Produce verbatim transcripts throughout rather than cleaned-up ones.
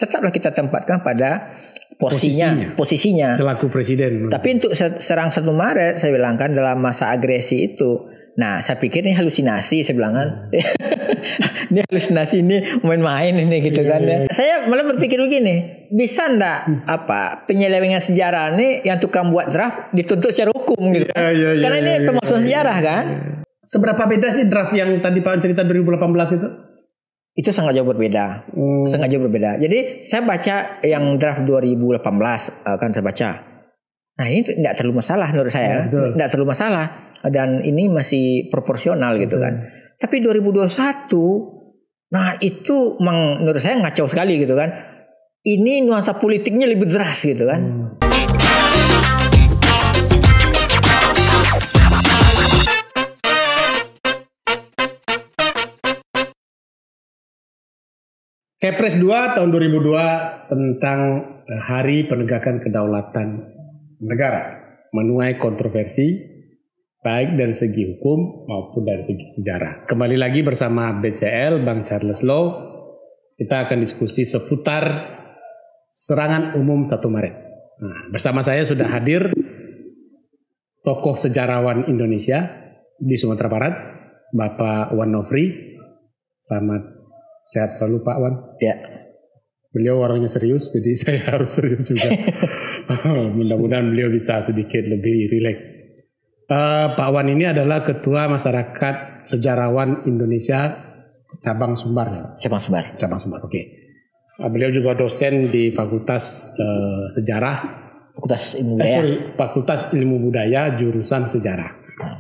tetaplah kita tempatkan pada posisinya, posisinya, posisinya. Selaku presiden. Tapi untuk serang satu Maret saya bilang kan dalam masa agresi itu, nah saya pikir ini halusinasi, saya bilang kan. Hmm. Ini halusinasi, ini main-main ini gitu kan ya. Saya malah berpikir begini, bisa ndak hmm. apa penyelewengan sejarah ini yang tukang buat draft dituntut secara hukum gitu. Ya, ya, ya, Karena ya, ini ya, pemalsuan ya, sejarah kan. Seberapa beda sih draft yang tadi Pak cerita dua ribu delapan belas itu? Itu sangat jauh berbeda. Hmm. Sangat jauh berbeda. Jadi saya baca yang draft dua ribu delapan belas kan saya baca. Nah, ini tidak terlalu masalah menurut saya. Tidak ya, terlalu masalah dan ini masih proporsional gitu betul. Kan. Tapi dua ribu dua puluh satu, nah itu menurut saya ngacau sekali gitu kan. Ini nuansa politiknya lebih deras gitu kan. Hmm. Kepres dua tahun dua ribu dua tentang Hari Penegakan Kedaulatan Negara menuai kontroversi baik dari segi hukum maupun dari segi sejarah. Kembali lagi bersama B C L, Bang Charles Law. Kita akan diskusi seputar serangan umum satu Maret. Nah, bersama saya sudah hadir tokoh sejarawan Indonesia di Sumatera Barat, Bapak Wan Nofri. Selamat sehat selalu Pak Wan. Ya. Beliau orangnya serius, jadi saya harus serius juga. Mudah-mudahan beliau bisa sedikit lebih rileks. Uh, Pak Wan ini adalah Ketua Masyarakat Sejarawan Indonesia Cabang Sumbar. Ya? Cabang Sumbar. Cabang Sumbar, oke. Okay. Uh, beliau juga dosen di Fakultas uh, Sejarah. Fakultas Ilmu Budaya. Eh, sorry, Fakultas Ilmu Budaya jurusan Sejarah.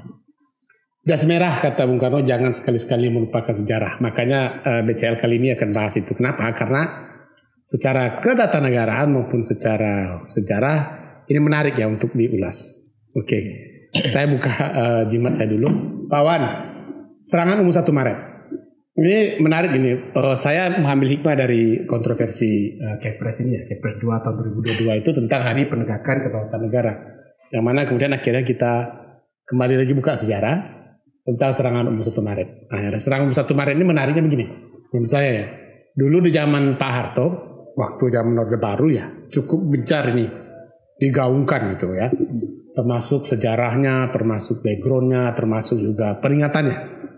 Jas merah kata Bung Karno, jangan sekali-sekali melupakan sejarah. Makanya uh, B C L kali ini akan bahas itu. Kenapa? Karena secara ketatanegaraan maupun secara sejarah ini menarik ya untuk diulas. Oke. Okay. Saya buka uh, jimat saya dulu. Pak Wan, serangan umum satu Maret. Ini menarik ini. Uh, saya mengambil hikmah dari kontroversi uh, Kepres ini ya. Kepres dua tahun dua ribu dua puluh dua itu tentang Hari Penegakan Kedaulatan Negara. Yang mana kemudian akhirnya kita kembali lagi buka sejarah tentang serangan umum satu Maret. Nah, serangan umum satu Maret ini menariknya begini. Menurut saya ya. Dulu di zaman Pak Harto, waktu zaman Orde Baru ya, cukup gencar ini digaungkan gitu ya. Termasuk sejarahnya, termasuk backgroundnya, termasuk juga peringatannya.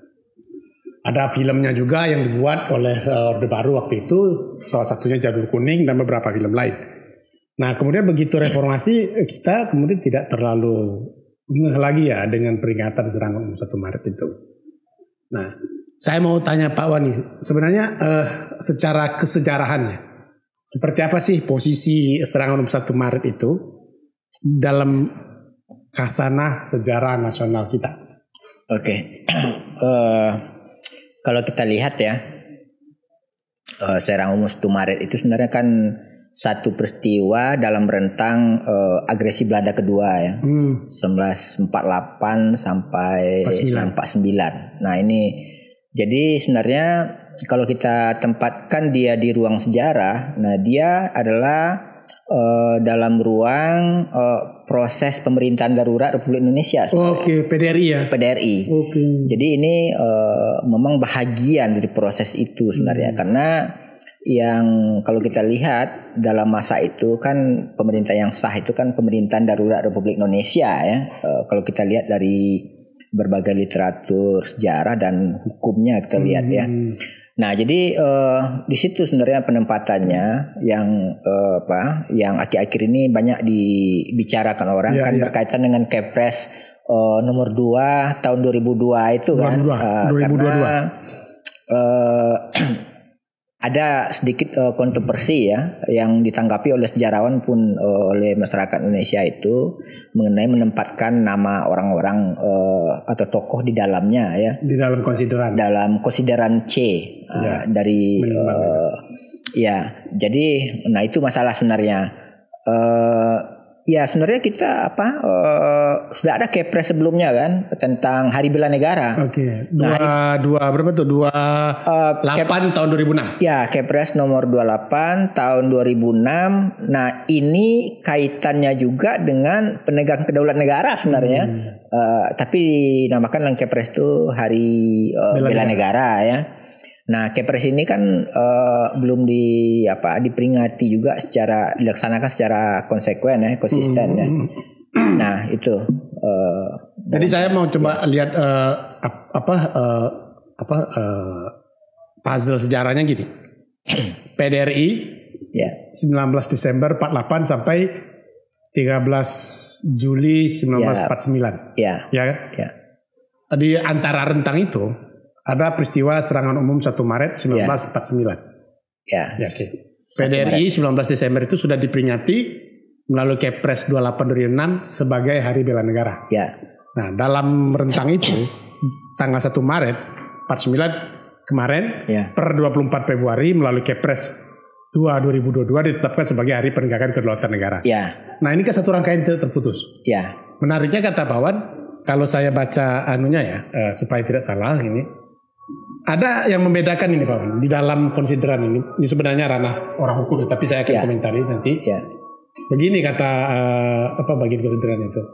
Ada filmnya juga yang dibuat oleh Orde Baru waktu itu, salah satunya Janur Kuning dan beberapa film lain. Nah kemudian begitu reformasi, kita kemudian tidak terlalu ngeh lagi ya dengan peringatan serangan umum satu Maret itu. Nah saya mau tanya Pak Wan nih, sebenarnya eh, secara kesejarahannya, seperti apa sih posisi serangan umum satu Maret itu dalam khasanah sejarah nasional kita? Oke, okay. uh, kalau kita lihat ya, uh, serangan umum satu Maret itu sebenarnya kan satu peristiwa dalam rentang uh, agresi Belanda kedua ya, hmm. seribu sembilan ratus empat puluh delapan sampai seribu sembilan ratus empat puluh sembilan. Nah ini jadi sebenarnya kalau kita tempatkan dia di ruang sejarah, nah dia adalah Uh, dalam ruang uh, proses pemerintahan darurat Republik Indonesia. Oke, okay, P D R I ya. P D R I. Oke. Okay. Jadi ini uh, memang bahagian dari proses itu sebenarnya, hmm. karena yang kalau kita lihat dalam masa itu kan pemerintah yang sah itu kan pemerintahan darurat Republik Indonesia ya. Uh, kalau kita lihat dari berbagai literatur sejarah dan hukumnya kita lihat hmm. ya. Nah, jadi uh, di situ sebenarnya penempatannya yang uh, apa, yang akhir-akhir ini banyak dibicarakan orang ya, kan ya. Berkaitan dengan Kepres uh, nomor dua tahun dua ribu dua itu kan, dua ribu dua, uh, dua ribu dua puluh dua. Karena uh, ada sedikit uh, kontroversi ya yang ditanggapi oleh sejarawan pun uh, oleh masyarakat Indonesia itu mengenai menempatkan nama orang-orang uh, atau tokoh di dalamnya ya, di dalam konsideran dalam konsideran C uh, ya, dari uh, ya jadi nah itu masalah sebenarnya uh, ya sebenarnya kita apa uh, sudah ada Kepres sebelumnya kan tentang Hari Bela Negara. Oke. Okay. Dua nah, dua berapa tuh? Dua uh, delapan Kep, tahun dua ribu enam. Ya, Kepres nomor dua puluh delapan tahun dua ribu enam. Nah, ini kaitannya juga dengan penegakan kedaulatan negara sebenarnya. Hmm. Uh, tapi dinamakan dalam Kepres itu Hari uh, Bela, Bela Negara. Negara ya. Nah, Kepres ini kan uh, belum di apa diperingati juga secara dilaksanakan secara konsekuen ya, konsisten ya. Nah, itu. Uh, Jadi saya mau coba lihat uh, apa uh, apa uh, puzzle sejarahnya gini. P D R I ya. sembilan belas Desember empat puluh delapan sampai tiga belas Juli sembilan belas empat puluh sembilan. Ya. Ya kan? Ya. Di antara rentang itu ada peristiwa serangan umum satu Maret sembilan belas empat puluh sembilan. Ya. Ya, oke. Okay. P D R I sembilan belas Desember itu sudah diperingati melalui Kepres dua puluh delapan dua ribu enam sebagai Hari Bela Negara. Ya. Nah, dalam rentang itu tanggal satu Maret empat puluh sembilan kemarin ya. Per dua puluh empat Februari melalui Kepres dua dua ribu dua puluh dua ditetapkan sebagai Hari Penegakan Kedaulatan Negara. Ya. Nah, ini kan satu rangkaian tidak terputus. Ya. Menariknya kata Pawan, kalau saya baca anunya ya, uh, supaya tidak salah ini, ada yang membedakan ini Pawan di dalam konsideran ini. Ini sebenarnya ranah orang hukum, tapi saya akan ya. komentari nanti. Ya. Begini kata uh, apa bagian konsideran itu.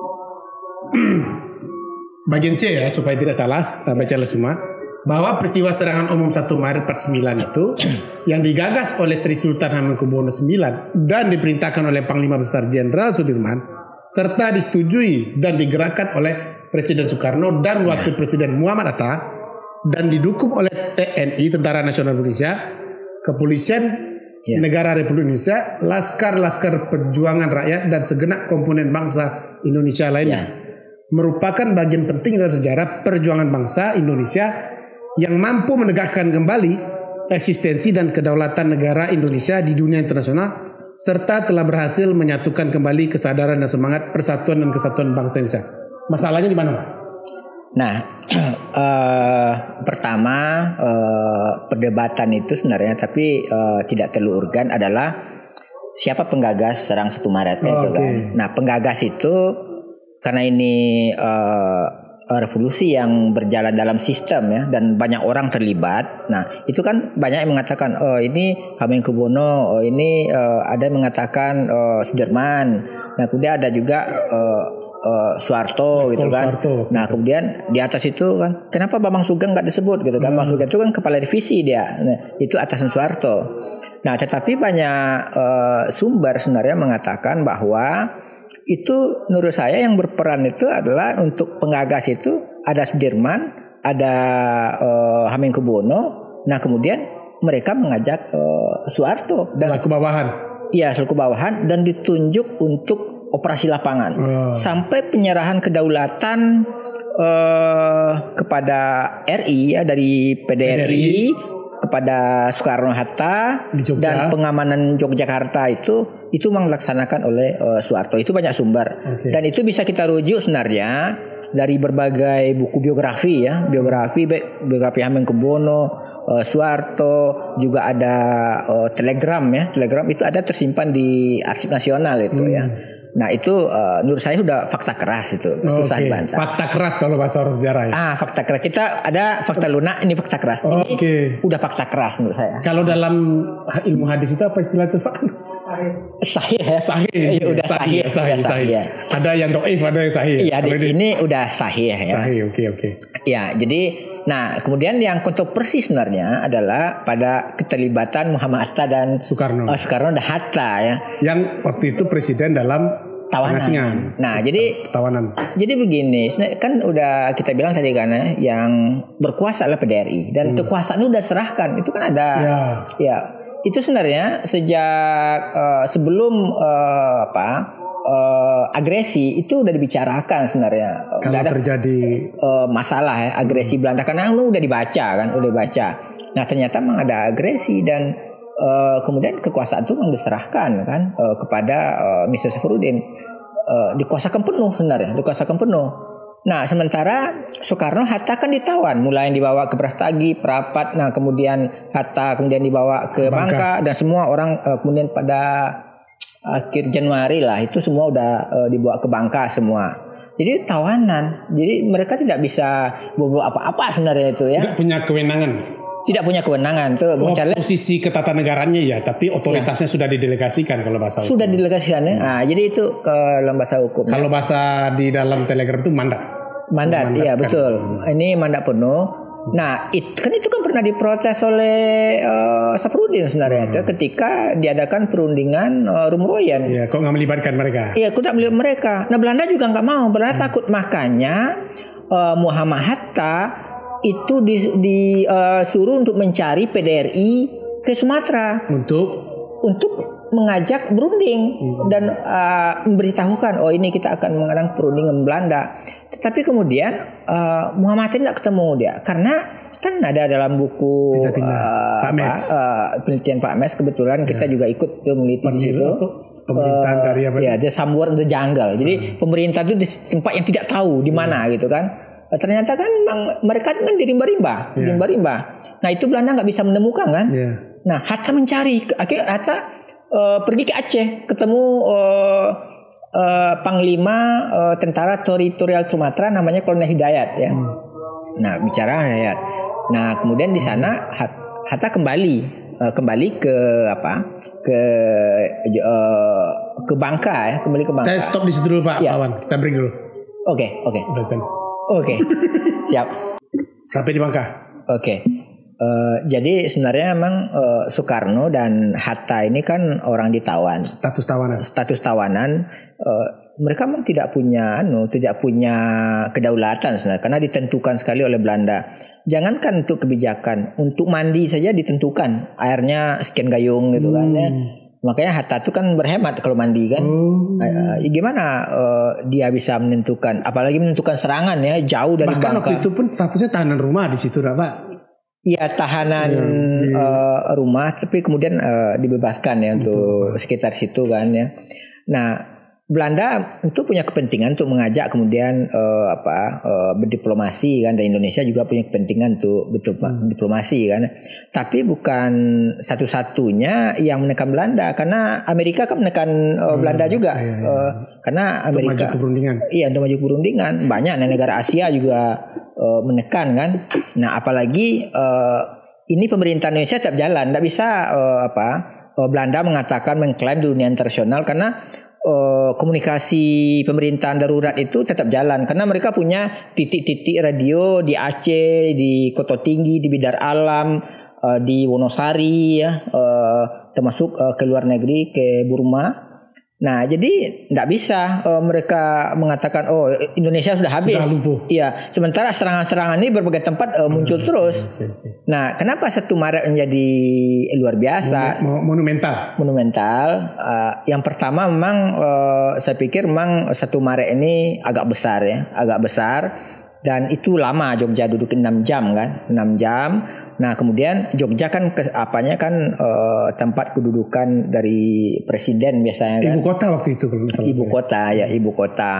Bagian C ya, supaya tidak salah uh, baca semua. Bahwa peristiwa serangan umum satu Maret empat puluh sembilan itu yang digagas oleh Sri Sultan Hamengkubuwono sembilan dan diperintahkan oleh Panglima Besar Jenderal Sudirman serta disetujui dan digerakkan oleh Presiden Soekarno dan Wakil Presiden Muhammad Hatta dan didukung oleh T N I Tentara Nasional Indonesia, Kepolisian ya. Negara Republik Indonesia, Laskar-Laskar Perjuangan Rakyat dan segenap komponen bangsa Indonesia lainnya ya. Merupakan bagian penting dalam sejarah perjuangan bangsa Indonesia yang mampu menegakkan kembali eksistensi dan kedaulatan negara Indonesia di dunia internasional serta telah berhasil menyatukan kembali kesadaran dan semangat persatuan dan kesatuan bangsa Indonesia. Masalahnya di mana, Pak? Nah, uh, pertama uh, perdebatan itu sebenarnya tapi uh, tidak terlalu urgen adalah siapa penggagas serang satu Maret oh, itu okay. kan. Nah, penggagas itu karena ini uh, revolusi yang berjalan dalam sistem ya dan banyak orang terlibat. Nah, itu kan banyak yang mengatakan oh ini Hamengkubuwono, oh ini uh, ada yang mengatakan uh, Sudirman. Nah, kemudian ada juga uh, uh, Soeharto gitu kan. Soeharto. Nah, kemudian di atas itu kan kenapa Bambang Sugeng enggak disebut gitu kan. Hmm. Bambang Sugeng itu kan kepala divisi dia. Nah, itu atasan Soeharto. Nah, tetapi banyak uh, sumber sebenarnya mengatakan bahwa itu menurut saya yang berperan itu adalah untuk penggagas itu ada Sudirman, ada uh, Hamengkubuwono. Nah, kemudian mereka mengajak uh, Soeharto dan selaku bawahan. Iya, selaku bawahan dan ditunjuk untuk operasi lapangan oh. sampai penyerahan kedaulatan uh, kepada R I ya dari P D R I kepada Soekarno Hatta dan pengamanan Yogyakarta itu itu memang dilaksanakan oleh uh, Soeharto. Itu banyak sumber okay. dan itu bisa kita rujuk sebenarnya dari berbagai buku biografi ya, biografi biografi Hamengkubuwono, uh, Soeharto, juga ada uh, telegram ya, telegram itu ada tersimpan di Arsip Nasional itu hmm. ya. Nah itu uh, menurut saya sudah fakta keras itu susah okay. dibantah. Fakta keras kalau bahasa orang sejarah ya. Ah fakta keras, kita ada fakta lunak, ini fakta keras. Ini okay. udah fakta keras menurut saya. Kalau dalam ilmu hadis itu apa istilah itu Pak? Sahih ya. Sahih. Ya, udah sahih. Sahih, sahih, udah sahih. Ya. Ada yang doif, ada yang sahih. Iya, ini, ini udah sahih ya. Sahih, oke okay, oke. Okay. Ya, jadi nah kemudian yang kontroversi sebenarnya adalah pada keterlibatan Muhammad Hatta dan Soekarno. Oh, Soekarno dan Hatta ya. Yang waktu itu presiden dalam tawanan. Nah, jadi tawanan. Jadi begini, kan udah kita bilang tadi kan ya, yang berkuasa adalah P D R I dan hmm. kekuasaan itu udah serahkan. Itu kan ada ya. ya itu sebenarnya sejak uh, sebelum uh, apa uh, agresi itu udah dibicarakan sebenarnya. Kalau udah ada terjadi uh, masalah ya agresi hmm. Belanda karena lu udah dibaca kan, udah dibaca. Nah, ternyata memang ada agresi dan Uh, kemudian kekuasaan itu memang diserahkan kan uh, kepada uh, mister Safarudin, uh, dikuasakan penuh sebenarnya, dikuasakan penuh. Nah, sementara Soekarno Hatta kan ditawan, mulai yang dibawa ke Brastagi, Prapat, nah kemudian Hatta kemudian dibawa ke Bangka, Bangka dan semua orang uh, kemudian pada akhir Januari lah itu semua udah uh, dibawa ke Bangka semua. Jadi tawanan, jadi mereka tidak bisa berbuat apa-apa sebenarnya itu ya. Tidak punya kewenangan. Tidak punya kewenangan tuh. Oh, posisi ketatanegaranya ya, tapi otoritasnya ya. Sudah didelegasikan kalau bahasa sudah hukum. Didelegasikan ya. Nah, jadi itu ke lembaga hukum. Kalau bahasa di dalam telegram itu mandat. Mandat, iya kan. Betul. Ini mandat penuh. Nah, it, kan itu kan pernah diprotes oleh uh, Safrudin sebenarnya hmm. ketika diadakan perundingan uh, Rumroyen. Iya, kok nggak melibatkan mereka? Iya, kok nggak melibatkan mereka. Nah, Belanda juga nggak mau, Belanda hmm. takut, makanya uh, Muhammad Hatta itu disuruh uh, untuk mencari P D R I ke Sumatera untuk untuk mengajak berunding hmm. dan uh, memberitahukan, oh ini kita akan mengadakan perundingan Belanda. Tetapi kemudian uh, Muhammad Hatta tidak ketemu dia, karena kan ada dalam buku uh, Pak Mes. Apa, uh, penelitian Pak Mes, kebetulan ya. Kita juga ikut meneliti di situ. Pemerintahan uh, dari apa? Ya, the somewhere in the jungle. Jadi hmm. pemerintah itu di tempat yang tidak tahu di mana hmm. gitu kan. Uh, ternyata kan mereka kan di rimba-rimba, yeah. rimba-rimba. Nah itu Belanda nggak bisa menemukan kan. Yeah. Nah Hatta mencari, akhirnya Hatta uh, pergi ke Aceh, ketemu uh, uh, Panglima uh, Tentara Teritorial Sumatera namanya Kolonel Hidayat ya. Hmm. Nah bicara Hidayat. Nah kemudian di sana Hatta kembali uh, kembali ke apa ke uh, ke Bangka ya, kembali ke Bangka. Saya stop di situ dulu Pak ya. Pawan, kita break dulu. Oke okay, oke. Okay. Oke okay. Siap. Sampai di Bangka. Oke. Okay. Uh, jadi sebenarnya memang uh, Soekarno dan Hatta ini kan orang ditawan, status tawanan. Status tawanan, uh, mereka memang tidak punya, anu, tidak punya kedaulatan sebenarnya, karena ditentukan sekali oleh Belanda. Jangankan untuk kebijakan, untuk mandi saja ditentukan, airnya sekian gayung gitu hmm. kan. Ya. Makanya Hatta itu kan berhemat kalau mandi kan. Hmm. Uh, gimana uh, dia bisa menentukan, apalagi menentukan serangan ya jauh dari Bahkan Bangka. Waktu itu pun statusnya tahanan rumah di situ, Pak. Iya tahanan ya, ya. Uh, rumah, tapi kemudian uh, dibebaskan ya untuk Betul. Sekitar situ kan ya. Nah Belanda itu punya kepentingan untuk mengajak kemudian uh, apa uh, berdiplomasi kan, dan Indonesia juga punya kepentingan untuk betul hmm. diplomasi kan. Tapi bukan satu-satunya yang menekan Belanda, karena Amerika kan menekan uh, Belanda hmm. juga. Ya, ya. Uh, karena Amerika untuk maju ke perundingan. Iya untuk maju ke perundingan. Banyak negara Asia juga uh, menekan kan. Nah apalagi uh, ini pemerintah Indonesia tetap jalan, tidak bisa uh, apa uh, Belanda mengatakan mengklaim di dunia internasional karena Uh, komunikasi pemerintahan darurat itu tetap jalan, karena mereka punya titik-titik radio di Aceh, di Koto Tinggi, di Bidar Alam, uh, di Wonosari ya, uh, termasuk uh, ke luar negeri, ke Burma. Nah, jadi tidak bisa uh, mereka mengatakan oh Indonesia sudah habis. Sudah lumpuh. Iya, sementara serangan-serangan ini berbagai tempat uh, muncul hmm, terus. Okay, okay. Nah, kenapa satu Maret menjadi luar biasa? Monumental. Monumental. Uh, yang pertama memang uh, saya pikir memang satu Maret ini agak besar ya, agak besar. Dan itu lama Jogja duduk enam jam kan, enam jam. Nah kemudian Jogja kan ke, apanya kan uh, tempat kedudukan dari presiden biasanya kan. Ibu kota waktu itu kalau misalnya. Ibu kota ya, ibu kota.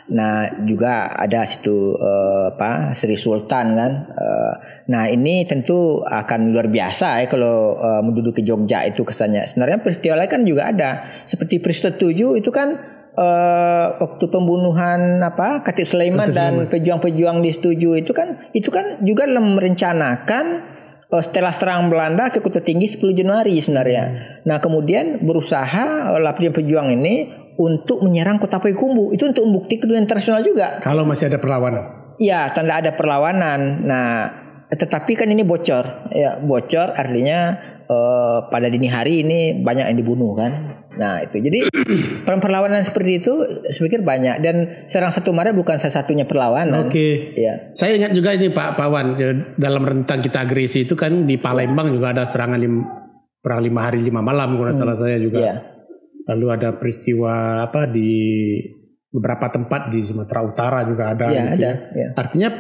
Nah juga ada situ uh, apa Sri Sultan kan. Uh, nah ini tentu akan luar biasa ya kalau uh, menduduki Jogja itu kesannya. Sebenarnya peristiwa lain kan juga ada, seperti peristiwa tujuh itu kan. Uh, waktu pembunuhan apa Khatib Sulaiman dan pejuang-pejuang di Setuju itu kan itu kan juga merencanakan uh, setelah serang Belanda ke Koto Tinggi sepuluh Januari sebenarnya. Hmm. Nah kemudian berusaha uh, pejuang ini untuk menyerang Kota Payakumbuh, itu untuk membuktikan dunia internasional juga. Kalau masih ada perlawanan. Ya tanda ada perlawanan. Nah tetapi kan ini bocor, ya bocor artinya. Uh, pada dini hari ini banyak yang dibunuh kan. Nah itu jadi perlawanan seperti itu saya pikir banyak, dan serang satu Maret bukan salah satunya perlawanan. Oke. Okay. Ya. Saya ingat juga ini Pak Pawan, dalam rentang kita agresi itu kan di Palembang juga ada serangan lim, perang lima hari lima malam kalau hmm. salah saya juga. Ya. Lalu ada peristiwa apa di beberapa tempat di Sumatera Utara juga ada. Ya, gitu ada. Ya. Artinya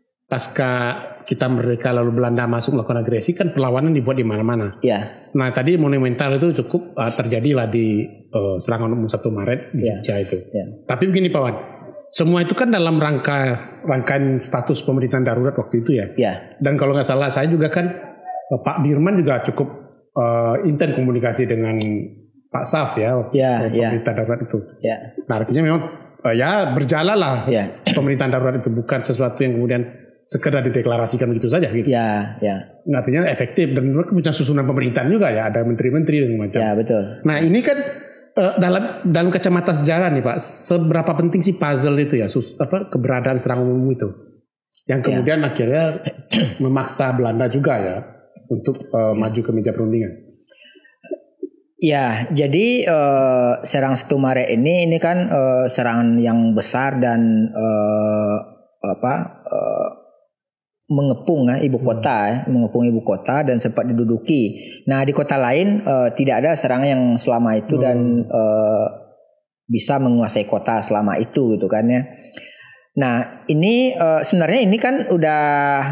pasca kita merdeka lalu Belanda masuk melakukan agresi kan perlawanan dibuat di mana-mana. Ya. Nah tadi monumental itu cukup uh, terjadilah di uh, serangan umum satu Maret di ya. Jogja itu. Ya. Tapi begini Pak Wan, semua itu kan dalam rangka rangkaian status pemerintahan darurat waktu itu ya. Ya. Dan kalau nggak salah saya juga kan uh, Pak Dirman juga cukup uh, intens komunikasi dengan Pak Saf ya, ya, pemerintah ya. darurat itu. Ya. Nah artinya memang uh, ya berjalan lah ya. pemerintahan darurat itu, bukan sesuatu yang kemudian sekedar dideklarasikan begitu saja gitu. Ya, ya. Artinya efektif, dan mereka punya susunan pemerintahan juga ya, ada menteri-menteri dan macam. Ya, betul. Nah, ini kan uh, dalam dalam kacamata sejarah nih Pak, seberapa penting sih puzzle itu ya, sus, apa keberadaan serangan umum itu? Yang kemudian ya. akhirnya memaksa Belanda juga ya untuk uh, maju ke meja perundingan. Ya, jadi uh, serang satu Maret ini ini kan uh, serangan yang besar dan uh, apa uh, mengepung ya, ibu kota ya, mengepung ibu kota dan sempat diduduki. Nah, di kota lain uh, tidak ada serangan yang selama itu hmm. dan uh, bisa menguasai kota selama itu gitu kan ya. Nah, ini uh, sebenarnya ini kan udah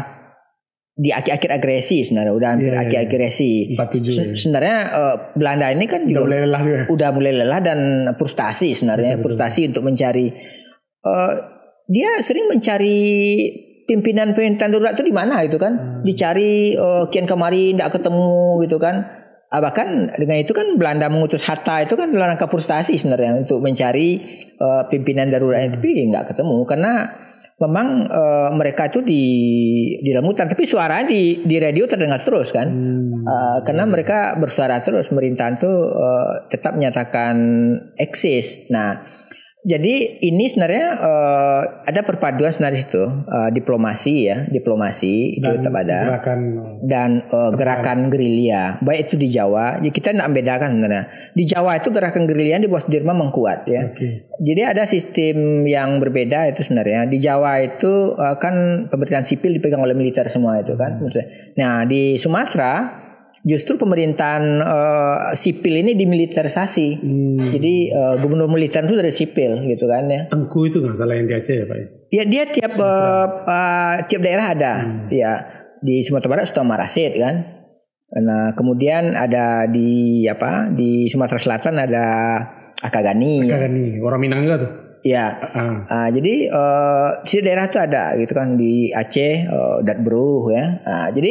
di akhir-akhir agresi sebenarnya udah hampir yeah, akhir agresi. Yeah. Sebenarnya uh, Belanda ini kan juga udah mulai lelah juga. Udah mulai lelah dan frustasi sebenarnya, betul, frustasi betul. Untuk mencari uh, dia sering mencari pimpinan-pimpinan darurat itu di mana gitu kan. Hmm. Dicari uh, kian kemari tidak ketemu gitu kan. Uh, bahkan dengan itu kan Belanda mengutus Hatta itu kan dalam rangka frustasi sebenarnya untuk mencari uh, pimpinan darurat hmm. tapi nggak ketemu karena memang uh, mereka itu di di dalam hutan, tapi suaranya di di radio terdengar terus kan, hmm. uh, karena mereka bersuara terus, pemerintahan itu uh, tetap menyatakan eksis. Nah, jadi ini sebenarnya uh, ada perpaduan sebenarnya itu uh, diplomasi ya, diplomasi itu tetap ada gerakan, dan uh, gerakan gerilya, baik itu di Jawa. Jadi kita tidak membedakan sebenarnya. Di Jawa itu gerakan gerilya di bawah Sudirman mengkuat ya. Okay. Jadi ada sistem yang berbeda itu sebenarnya. Di Jawa itu uh, kan pemerintahan sipil dipegang oleh militer semua itu kan. Hmm. Nah di Sumatera justru pemerintahan uh, sipil ini dimiliterisasi. Hmm. Jadi uh, gubernur militer itu dari sipil gitu kan ya. Tengku itu nggak salah yang di Aceh ya Pak? Ya dia tiap uh, uh, tiap daerah ada. Hmm. Ya di Sumatera Barat Sultan Marasid kan. Nah kemudian ada di apa di Sumatera Selatan ada Akagani. Akagani, orang Minang juga tuh. Ya, uh. Uh, jadi uh, di daerah itu ada gitu kan di Aceh, uh, Datbruh ya. Uh, jadi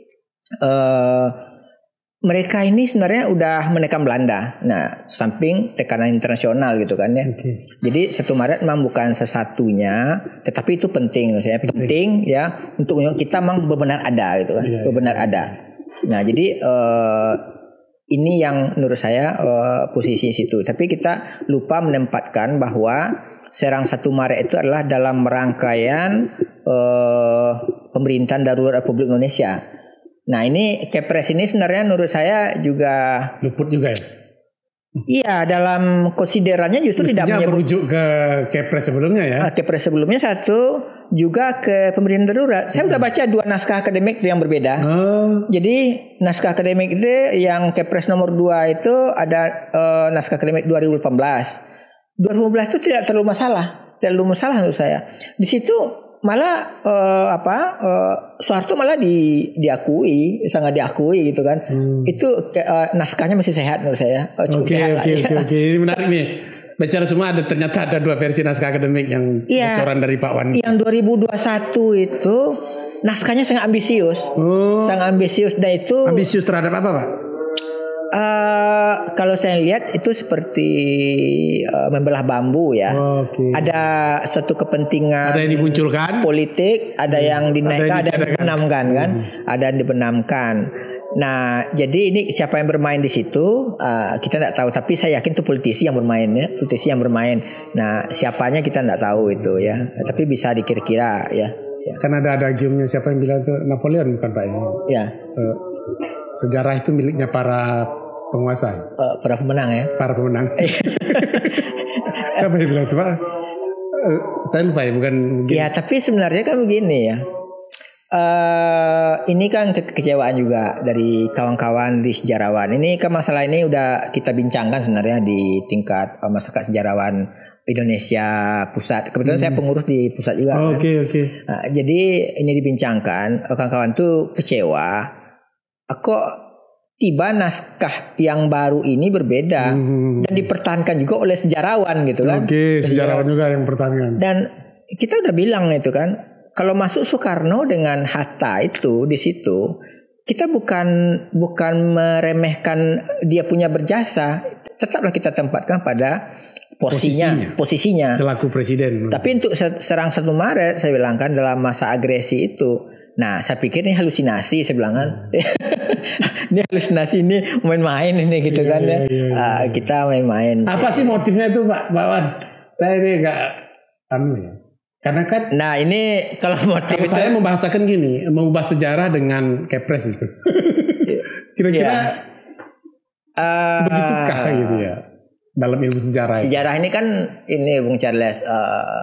uh, mereka ini sebenarnya udah menekan Belanda. Nah, samping tekanan internasional gitu kan ya. Okay. Jadi satu Maret memang bukan sesatunya, tetapi itu penting, saya penting. penting ya untuk kita memang benar ada gitu kan, yeah, benar yeah. ada. Nah, jadi uh, ini yang menurut saya uh, posisi situ. Tapi kita lupa menempatkan bahwa serang satu Maret itu adalah dalam rangkaian uh, pemerintahan darurat Republik Indonesia. Nah ini Kepres ini sebenarnya menurut saya juga luput juga ya. Iya dalam konsiderannya justru mestinya tidak menyebut merujuk ke Kepres sebelumnya ya. Kepres sebelumnya satu juga ke pemerintahan darurat. Saya hmm. udah baca dua naskah akademik yang berbeda. Oh. Jadi naskah akademik itu yang Kepres nomor dua itu ada uh, naskah akademik dua ribu delapan belas. dua ribu delapan belas itu tidak terlalu masalah, tidak terlalu masalah menurut saya. Di situ malah uh, apa uh, Soeharto malah di, diakui sangat diakui gitu kan. Hmm. Itu uh, naskahnya masih sehat menurut saya. Oke oke oke oke ini menarik nih. Bicara semua ada ternyata ada dua versi naskah akademik yang ya, bocoran dari Pak Wan. Yang dua ribu dua puluh satu itu naskahnya sangat ambisius. Oh. Sangat ambisius dan itu ambisius terhadap apa Pak? Uh, kalau saya lihat itu seperti uh, membelah bambu ya. Oh, okay. Ada satu kepentingan ada yang dimunculkan politik, ada hmm. yang dinaikkan, ada yang dibenamkan kan, hmm. ada yang dibenamkan. Nah, jadi ini siapa yang bermain di situ uh, kita tidak tahu. Tapi saya yakin itu politisi yang bermain ya, politisi yang bermain. Nah, siapanya kita tidak tahu itu ya. Tapi bisa dikira-kira ya. ya. Kan ada adagiumnya siapa yang bilang itu Napoleon bukan Pak ya? Ya. Uh, sejarah itu miliknya para penguasa. Uh, para pemenang ya. Para pemenang. Siapa yang bilang itu Pak? Uh, saya lupa ya bukan. Mungkin. Ya tapi sebenarnya kan begini ya. Uh, ini kan kekecewaan juga dari kawan-kawan di sejarawan. Ini kan masalah ini udah kita bincangkan sebenarnya di tingkat uh, masyarakat sejarawan Indonesia pusat. Kebetulan hmm. saya pengurus di pusat juga. Oke oh, oke. Okay, okay. uh, jadi ini dibincangkan. Kawan-kawan tuh kecewa. Kok tiba naskah yang baru ini berbeda hmm. dan dipertahankan juga oleh sejarawan gitu kan? Oke, okay, sejarawan juga yang pertahankan. Dan kita udah bilang itu kan. Kalau masuk Soekarno dengan Hatta itu di situ kita bukan bukan meremehkan dia punya berjasa, tetaplah kita tempatkan pada posisinya, posisinya, posisinya. Selaku presiden. Tapi untuk serang satu Maret saya bilang kan dalam masa agresi itu, nah saya pikir ini halusinasi saya bilang kan, ini halusinasi ini main-main ini gitu iya, kan iya, ya, iya, iya. Uh, kita main-main. Apa sih motifnya itu Pak Pak Wan? Saya ini enggak anu ya. Karena kan Nah ini kalau motif kalau itu, saya membahasakan gini, mengubah sejarah dengan kepres itu. Kira-kira ya, uh, sebegitukah gitu ya dalam ilmu sejarah? Sejarah itu? Ini kan ini Bung Charles, uh,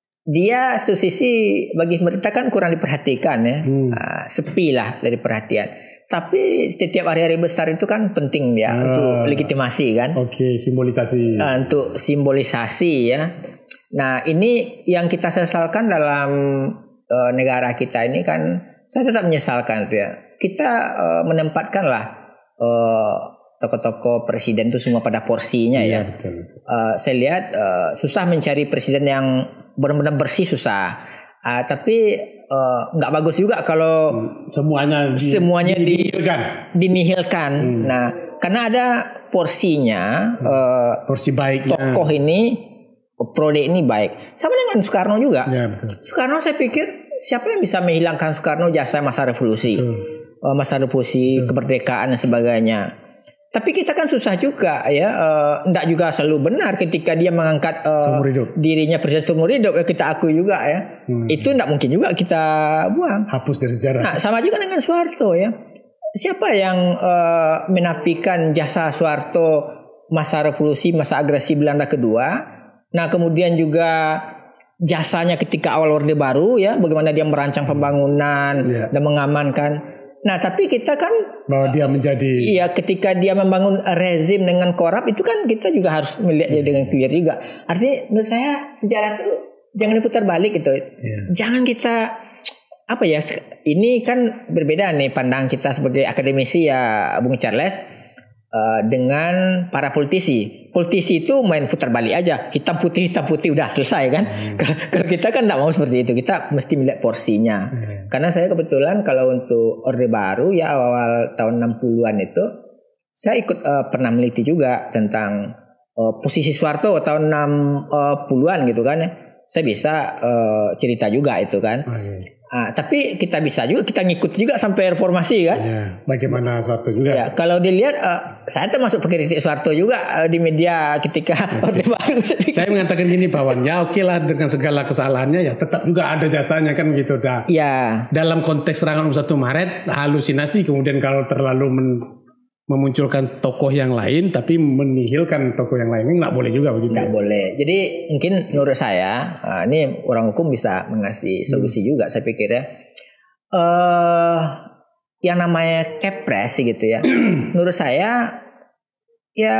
dia satu sisi bagi pemerintah kan kurang diperhatikan ya, hmm. uh, sepi lah dari perhatian. Tapi setiap hari-hari besar itu kan penting ya uh, untuk legitimasi kan. Oke, okay, simbolisasi. Uh, untuk simbolisasi ya. Nah ini yang kita sesalkan dalam uh, negara kita ini kan, saya tetap menyesalkan tuh ya. Kita uh, menempatkan lah uh, tokoh-tokoh presiden itu semua pada porsinya ya. Iya, betul, betul. Uh, saya lihat uh, susah mencari presiden yang benar-benar bersih, susah. Uh, tapi nggak uh, bagus juga kalau semuanya di, semuanya dinihilkan. dinihilkan. Hmm. Nah karena ada porsinya, hmm. uh, porsi baiknya. Tokoh ini Prode ini baik. Sama dengan Soekarno juga. Ya, betul. Soekarno saya pikir siapa yang bisa menghilangkan Soekarno jasa masa revolusi, betul. masa revolusi, betul. Kemerdekaan dan sebagainya. Tapi kita kan susah juga ya. Uh, enggak juga selalu benar ketika dia mengangkat uh, dirinya presiden seumur hidup. Ya kita akui juga ya. Hmm. Itu enggak mungkin juga kita buang. Hapus dari sejarah. Nah, sama juga dengan Soeharto ya. Siapa yang uh, menafikan jasa Soeharto masa revolusi, masa agresi Belanda kedua? Nah kemudian juga jasanya ketika awal Orde Baru ya, bagaimana dia merancang pembangunan yeah. dan mengamankan. Nah tapi kita kan bahwa dia menjadi iya ketika dia membangun rezim dengan korup itu kan kita juga harus melihatnya yeah. dengan clear juga. Artinya menurut saya sejarah itu jangan diputar balik gitu. Yeah. Jangan kita apa ya, ini kan berbeda nih pandang kita sebagai akademisi ya Bung Charles. Uh, dengan para politisi, politisi itu main putar balik aja, hitam putih hitam putih udah selesai kan. Hmm. Kalau kita kan tidak mau seperti itu, kita mesti melihat porsinya. Hmm. Karena saya kebetulan kalau untuk Orde Baru ya awal tahun enam puluhan itu saya ikut uh, pernah meneliti juga tentang uh, posisi Soeharto tahun enam puluhan gitu kan ya. Saya bisa uh, cerita juga itu kan. Oh, iya. Ah, tapi kita bisa juga, kita ngikut juga sampai reformasi kan. Ya, bagaimana Soeharto juga. Ya, kalau dilihat uh, saya termasuk pengkritik Soeharto juga uh, di media ketika Orde Baru. Saya mengatakan gini Pak Wan, ya oke okay lah dengan segala kesalahannya ya tetap juga ada jasanya kan begitu dah. Ya. Dalam konteks serangan satu Maret halusinasi, kemudian kalau terlalu men memunculkan tokoh yang lain tapi menihilkan tokoh yang lain, nggak boleh juga begitu. Nggak boleh. Jadi mungkin menurut saya uh, ini orang hukum bisa mengasih solusi hmm. juga saya pikir ya. Uh, yang namanya kepres gitu ya. Menurut saya ya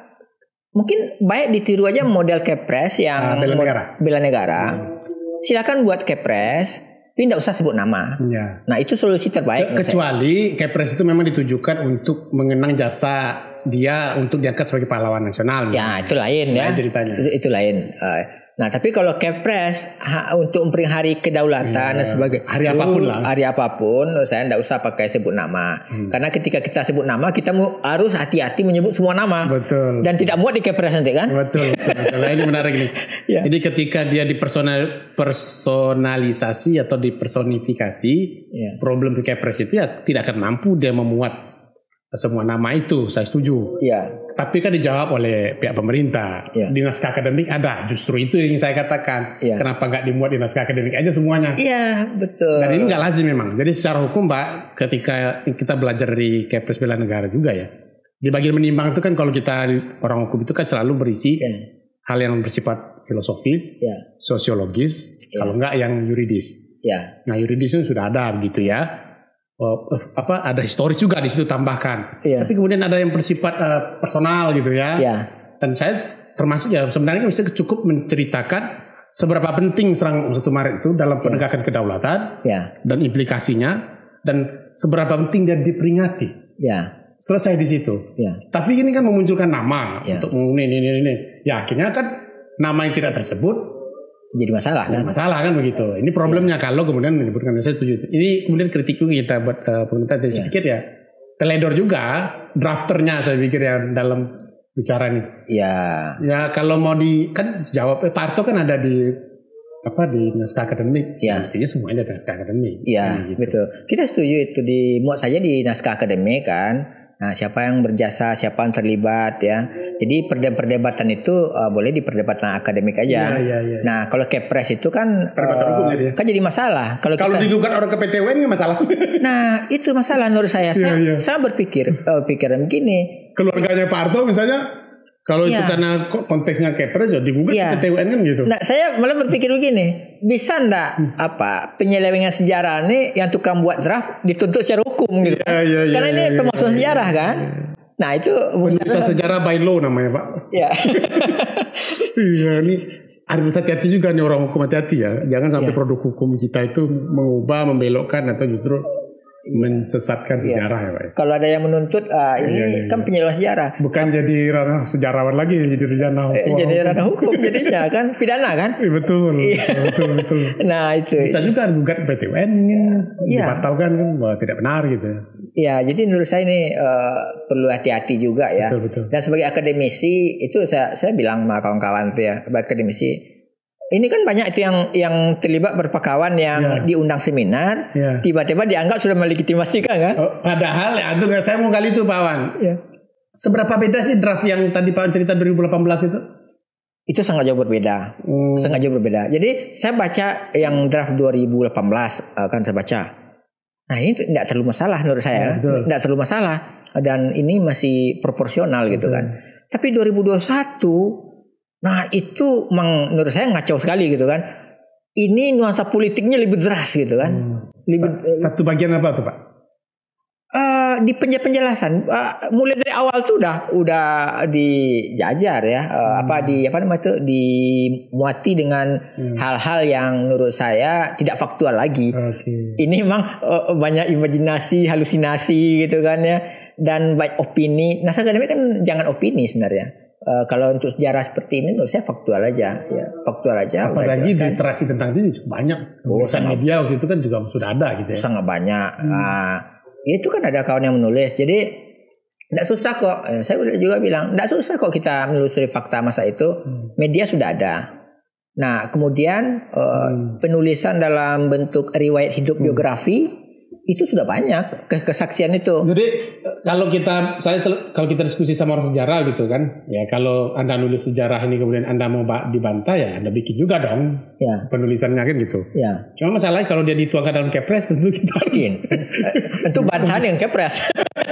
mungkin baik ditiru aja model kepres yang uh, bela negara. Bela negara. Hmm. Silakan buat kepres. Tapi tidak usah sebut nama. Ya. Nah itu solusi terbaik. Ke, kecuali kepres itu memang ditujukan untuk mengenang jasa dia untuk diangkat sebagai pahlawan nasional. Ya itu lain ya. Ceritanya. Itu, itu lain. Uh, nah tapi kalau kepres ha, untuk memperingati hari kedaulatan ya, dan sebagainya. Hari apapun lah. Hari apapun saya tidak usah pakai sebut nama. Hmm. Karena ketika kita sebut nama kita mu, harus hati-hati menyebut semua nama. Betul. Dan tidak muat di kepres nanti kan. Betul. betul, betul. Nah, ini menarik nih. Ya. Jadi ketika dia dipersonal personalisasi atau dipersonifikasi, ya. Problem di kepres itu ya tidak akan mampu dia memuat semua nama itu, saya setuju. Ya. Tapi kan dijawab oleh pihak pemerintah. Ya. Di naskah akademik ada, justru itu yang saya katakan. Ya. Kenapa nggak dimuat di naskah akademik aja semuanya? Iya, betul. Dan ini nggak lazim memang. Jadi secara hukum, Pak, ketika kita belajar di Kepres Bela Negara juga ya, di bagian menimbang itu kan kalau kita orang hukum itu kan selalu berisi ya. Hal yang bersifat filosofis, ya. Sosiologis, ya. Kalau nggak yang yuridis. Ya. Nah yuridis itu sudah ada gitu ya. Oh, apa ada historis juga di situ tambahkan. Iya. Tapi kemudian ada yang bersifat uh, personal gitu ya. Iya. Dan saya termasuk ya sebenarnya bisa cukup menceritakan seberapa penting serangan satu Maret itu dalam penegakan iya. kedaulatan iya. dan implikasinya dan seberapa penting dia diperingati. Iya. Selesai di situ. Iya. Tapi ini kan memunculkan nama iya. untuk ini ini ini. Ya akhirnya kan nama yang tidak tersebut jadi masalah kan? Masalah kan begitu. Ini problemnya ya. Kalau kemudian menyebutkan saya setuju. Ini kemudian kritik juga kita buat uh, pemerintah. Jadi ya. Saya pikir ya teledor juga drafternya saya pikir ya dalam bicara nih. Ya. Ya kalau mau di kan jawab eh, Pak Harto kan ada di apa di naskah akademik. Ya. Mestinya semuanya di naskah akademik. Iya gitu. Betul. Kita setuju itu dimuat saja di naskah akademik kan. Nah, siapa yang berjasa, siapa yang terlibat ya. Jadi perdebatan itu uh, boleh di perdebatan akademik aja. Ya, ya, ya. Nah, kalau Kepres itu kan Perdebatan uh, hukum jadi ya? kan jadi masalah. Kalau Kalau kita, digugat orang ke P T U N nggak masalah. nah, itu masalah menurut saya. Saya, Ya, ya. saya berpikir uh, pikiran begini. Keluarganya Pak Harto misalnya, kalau Ya. itu karena konteksnya Kepres ya digugat Ya. ke P T U N kan gitu. Nah, saya malah berpikir begini, bisa ndak Hmm. apa penyelewengan sejarah ini yang tukang buat draft dituntut secara hukum gitu? Ya, ya, ya, Karena ini ya, ya, pemalsuan ya, sejarah kan. Nah, itu Penulisan sejarah by law namanya Pak. ya. Iya, ini harus hati-hati juga nih orang hukum, hati-hati ya. Jangan sampai Ya. produk hukum kita itu mengubah, membelokkan atau justru mensesatkan sejarah ya Pak. Kalau ada yang menuntut ah, ini Ya, ya, ya. kan penyelewengan sejarah. Bukan jadi ranah sejarawan lagi, jadi ranah Eh, hukum. jadi ranah hukum jadinya kan pidana kan. Eh, betul, Iya. betul, betul. Nah, itu. Bisa juga gugat P T U N Iya. dibatalkan kan, bahwa tidak benar gitu ya. Ya, jadi menurut saya ini eh, perlu hati-hati juga ya. Betul, betul. Dan sebagai akademisi itu saya saya bilang sama kawan-kawan tuh ya, sebagai akademisi ini kan banyak itu yang yang terlibat berpakawan yang Ya. diundang seminar, Ya. tiba-tiba dianggap sudah melegitimasikan kan? Oh, padahal ya, itu saya mau kali itu Pak Wan. Ya. Seberapa beda sih draft yang tadi Pak Wan cerita dua ribu delapan belas itu? Itu sangat jauh berbeda. Hmm. Sangat jauh berbeda. Jadi saya baca yang draft dua ribu delapan belas uh, kan saya baca. Nah, ini tidak terlalu masalah menurut saya. Ya, betul. Tidak terlalu masalah dan ini masih proporsional gitu kan. Tapi dua ribu dua puluh satu nah itu memang menurut saya ngacau sekali gitu kan. Ini nuansa politiknya lebih deras gitu kan. Hmm. Lebih Sa- Satu bagian apa tuh Pak? eh, di penj- penjelasan eh, mulai dari awal tuh udah udah dijajar ya eh, apa di apa namanya itu dimuati dengan hal-hal yang menurut saya tidak faktual lagi. Oke. Ini memang eh, banyak imajinasi, halusinasi gitu kan ya dan banyak opini. Nah, akademik kan jangan opini sebenarnya. Eh, kalau untuk sejarah seperti ini menurut saya faktual aja ya, faktual aja. udah Apalagi jelaskan. literasi tentang ini cukup banyak. Tulisan media waktu itu kan juga sudah ada gitu ya. Sangat banyak. Nah, itu kan ada kawan yang menulis. Jadi tidak susah kok. Eh, saya udah juga bilang tidak susah kok kita menelusuri fakta masa itu. Media sudah ada. Nah, kemudian eh, penulisan dalam bentuk riwayat hidup biografi itu sudah banyak ke- kesaksian itu. Jadi eh, kalau kita saya sel- kalau kita diskusi sama orang sejarah gitu kan, ya kalau Anda nulis sejarah ini kemudian Anda mau ba- dibantah ya Anda bikin juga dong Ya, penulisannya kan gitu. ya. Cuma masalahnya kalau dia dituangkan dalam Kepres tentu kita Mungkin. Itu bantahan yang Kepres.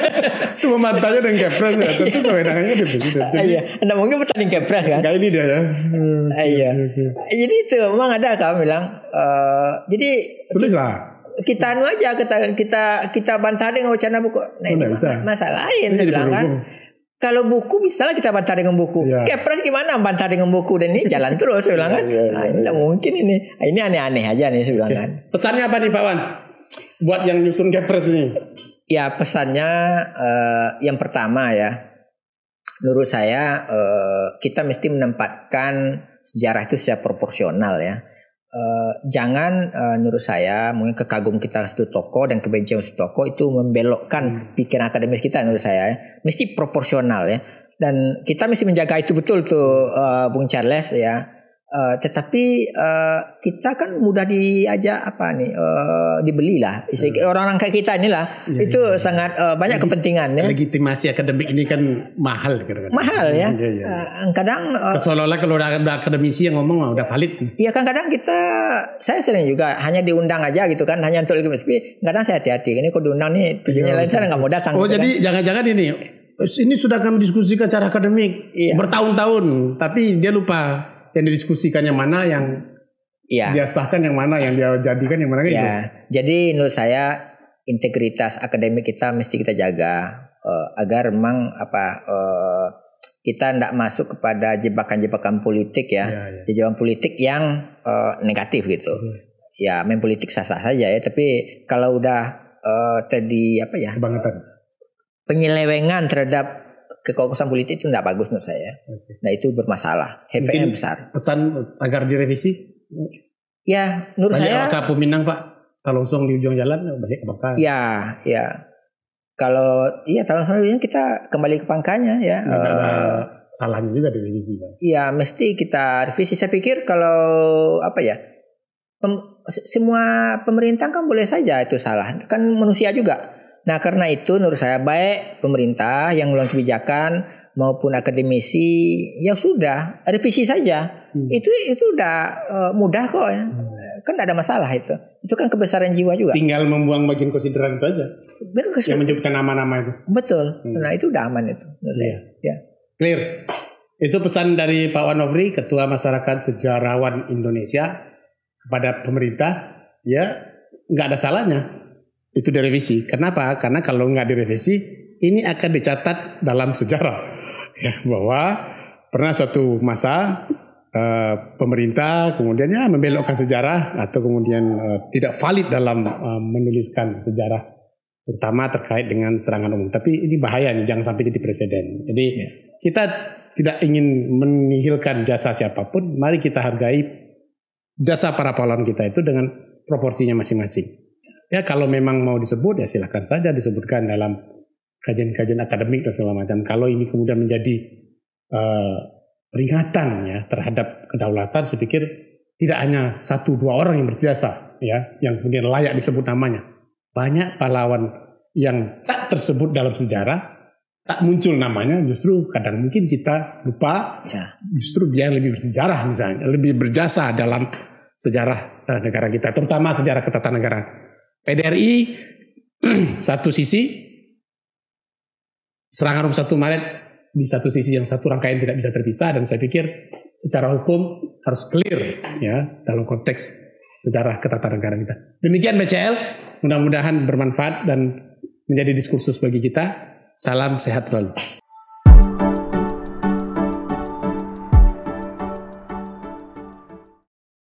itu membantahnya dengan Kepres ya tentu kewenangannya di presiden. Jadi Iya, Anda mungkin bertanding Kepres kan? kayak ini dia ya. Ah, iya. Jadi itu memang ada kamu bilang. eh, jadi Tulislah. kita anu aja kita kita kita bantah dengan wacana buku. Nah, Oh, ini nggak bisa. masalah lain Ini saya jadi bilang kan. berhubung. Kalau buku bisa lah kita bantah dengan buku. Ya. Kepres gimana bantah dengan buku dan ini jalan terus saya bilang kan. Nah, ini tidak mungkin ini. Nah, ini aneh-aneh aja nih saya bilang kan. Pesannya apa nih Pak Wan? Buat yang nyusun Kepres ini. Ya pesannya eh, yang pertama ya. Menurut saya eh, kita mesti menempatkan sejarah itu secara proporsional ya. Eh, jangan eh, menurut saya mungkin kekagum kita satu tokoh dan kebencian satu tokoh itu membelokkan pikiran akademis kita menurut saya ya. Mesti proporsional ya dan kita mesti menjaga itu betul tuh eh, Bung Charles ya. Eh, tetapi eh, kita kan mudah diajak apa nih eh, dibeli lah. Orang-orang kayak kita inilah itu sangat eh, banyak kepentingan ya. Legitimasi akademik ini kan mahal kadang-kadang. Mahal ya. Iya, iya. Eh, kadang eh, Seolah-olah kalau udah ada akademisi yang ngomong udah valid. Iya kan kadang kita saya sering juga hanya diundang aja gitu kan hanya untuk legitimasi. Kadang saya hati-hati ini kok diundang nih tujuannya lain saya nggak mau datang. Oh gitu jadi jangan-jangan ini ini sudah kami diskusikan secara akademik Iya. bertahun-tahun, tapi dia lupa yang didiskusikan yang mana, yang kan. Iya. dia sahkan yang mana, yang dia jadikan yang mana gitu. Ya. Jadi menurut saya integritas akademik kita mesti kita jaga eh, agar memang apa eh, kita tidak masuk kepada jebakan-jebakan politik ya, Ya, ya. jebakan politik yang eh, negatif gitu. Ya main politik sah-sah saja ya, tapi kalau udah eh, tadi apa ya Kebangetan. penyelewengan terhadap kekuasaan politik itu tidak bagus menurut saya. Oke. Nah itu bermasalah, efeknya Mungkin besar. pesan agar direvisi. Ya menurut Banyak saya, orang Peminang Pak, kalau langsung di ujung jalan banyak kebakaran. ya ya kalau iya tahun selanjutnya kita kembali ke pangkanya ya. Nggak ada Eh, salahnya juga direvisi Pak. ya mesti kita revisi. Saya pikir kalau apa ya, pem- semua pemerintah kan boleh saja itu salah, kan manusia juga. Nah karena itu menurut saya baik pemerintah yang mengeluarkan kebijakan maupun akademisi ya sudah revisi saja. Hmm. Itu itu udah uh, mudah kok ya. Hmm. Kan tidak ada masalah itu. Itu kan kebesaran jiwa juga. Tinggal membuang bagian konsideran itu aja. Betul, yang menyebutkan nama-nama itu. Betul. Hmm. Nah itu udah aman itu. Iya. Ya. Clear. Itu pesan dari Pak Wanofri, Ketua Masyarakat Sejarawan Indonesia kepada pemerintah. Ya nggak ada salahnya itu direvisi. Kenapa? Karena kalau nggak direvisi, ini akan dicatat dalam sejarah ya, bahwa pernah suatu masa uh, pemerintah kemudian ya membelokkan sejarah atau kemudian uh, tidak valid dalam uh, menuliskan sejarah, terutama terkait dengan serangan umum. Tapi ini bahaya nih, jangan sampai jadi presiden. Jadi ya. Kita tidak ingin menihilkan jasa siapapun. Mari kita hargai jasa para pahlawan kita itu dengan proporsinya masing-masing. Ya kalau memang mau disebut ya silahkan saja disebutkan dalam kajian-kajian akademik dan segala macam. Kalau ini kemudian menjadi uh, peringatan ya terhadap kedaulatan, saya pikir tidak hanya satu dua orang yang berjasa ya yang kemudian layak disebut namanya. Banyak pahlawan yang tak tersebut dalam sejarah, tak muncul namanya, justru kadang mungkin kita lupa ya. Justru dia yang lebih bersejarah misalnya, lebih berjasa dalam sejarah uh, negara kita, terutama sejarah ketatanegaraan. P D R I satu sisi serangan umum satu Maret, di satu sisi yang satu rangkaian tidak bisa terpisah, dan saya pikir secara hukum harus clear ya dalam konteks sejarah ketatanegaraan kita. Demikian B C L, mudah-mudahan bermanfaat dan menjadi diskursus bagi kita. Salam sehat selalu.